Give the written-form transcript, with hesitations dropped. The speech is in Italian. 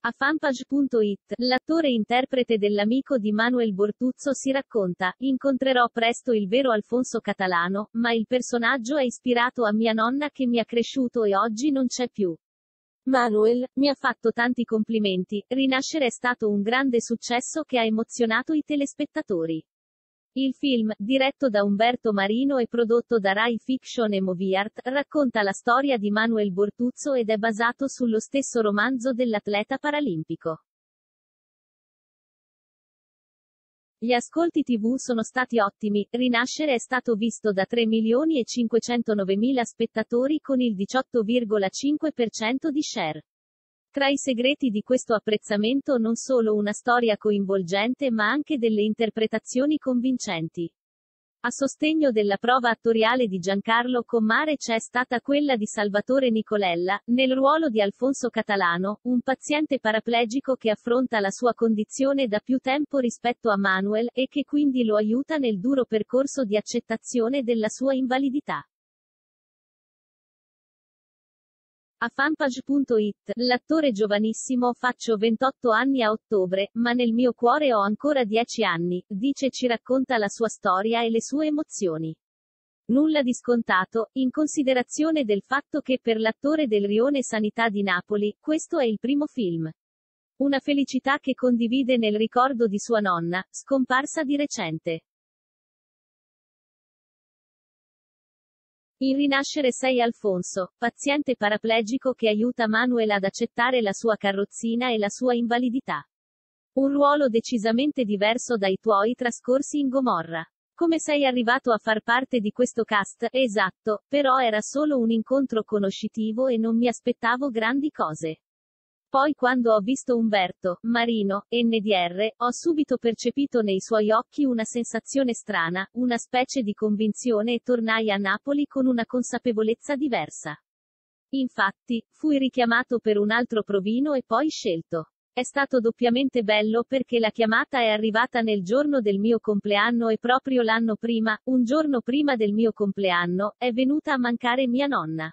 A fanpage.it, l'attore interprete dell'amico di Manuel Bortuzzo si racconta: incontrerò presto il vero Alfonso Catalano, ma il personaggio è ispirato a mia nonna che mi ha cresciuto e oggi non c'è più. Manuel mi ha fatto tanti complimenti, Rinascere è stato un grande successo che ha emozionato i telespettatori. Il film, diretto da Umberto Marino e prodotto da Rai Fiction e Moviart, racconta la storia di Manuel Bortuzzo ed è basato sullo stesso romanzo dell'atleta paralimpico. Gli ascolti TV sono stati ottimi, Rinascere è stato visto da 3.509.000 spettatori con il 18,5% di share. Tra i segreti di questo apprezzamento non solo una storia coinvolgente ma anche delle interpretazioni convincenti. A sostegno della prova attoriale di Giancarlo Commare c'è stata quella di Salvatore Nicolella, nel ruolo di Alfonso Catalano, un paziente paraplegico che affronta la sua condizione da più tempo rispetto a Manuel, e che quindi lo aiuta nel duro percorso di accettazione della sua invalidità. A fanpage.it, l'attore giovanissimo faccio 28 anni a ottobre, ma nel mio cuore ho ancora 10 anni, dice ci racconta la sua storia e le sue emozioni. Nulla di scontato, in considerazione del fatto che per l'attore del Rione Sanità di Napoli, questo è il primo film. Una felicità che condivide nel ricordo di sua nonna, scomparsa di recente. In Rinascere sei Alfonso, paziente paraplegico che aiuta Manuel ad accettare la sua carrozzina e la sua invalidità. Un ruolo decisamente diverso dai tuoi trascorsi in Gomorra. Come sei arrivato a far parte di questo cast? Esatto, però era solo un incontro conoscitivo e non mi aspettavo grandi cose. Poi quando ho visto Umberto Marino, NDR, ho subito percepito nei suoi occhi una sensazione strana, una specie di convinzione e tornai a Napoli con una consapevolezza diversa. Infatti, fui richiamato per un altro provino e poi scelto. È stato doppiamente bello perché la chiamata è arrivata nel giorno del mio compleanno e proprio l'anno prima, un giorno prima del mio compleanno, è venuta a mancare mia nonna.